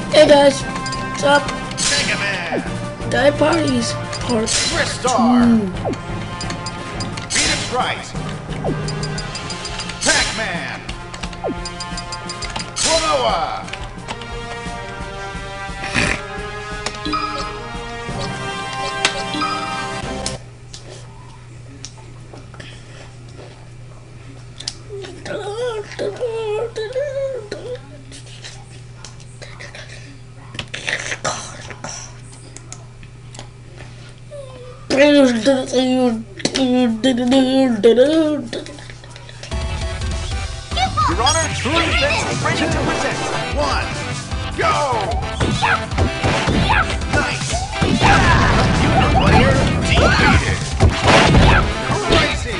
Hey guys, what's up? Mega Man. Die Parties Part Tristar. 2. Phoenix Wright. Pac-Man. Klonoa. Your Honor, 3 minutes ready to present. 1, go! Nice! Computer player defeated. Crazy!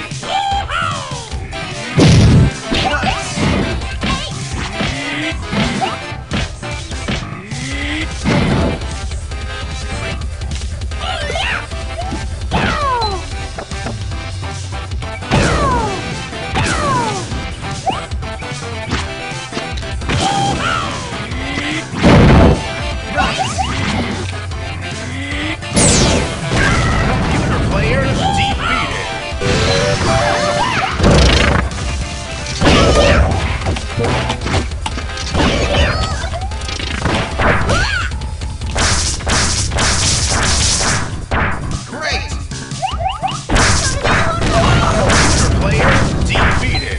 Nice! Computer player defeated. Great! Computer player defeated.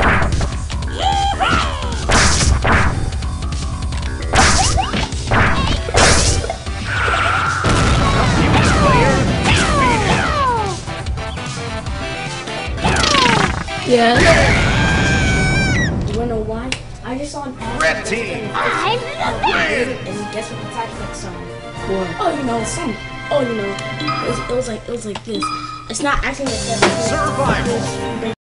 Computer player defeated. Yeah. Do you wanna know why? I just saw an ad. Red team. Win. And guess what the title of the song? Oh, you know, some. Oh, you know, it was like this. It's not actually like that. Survival.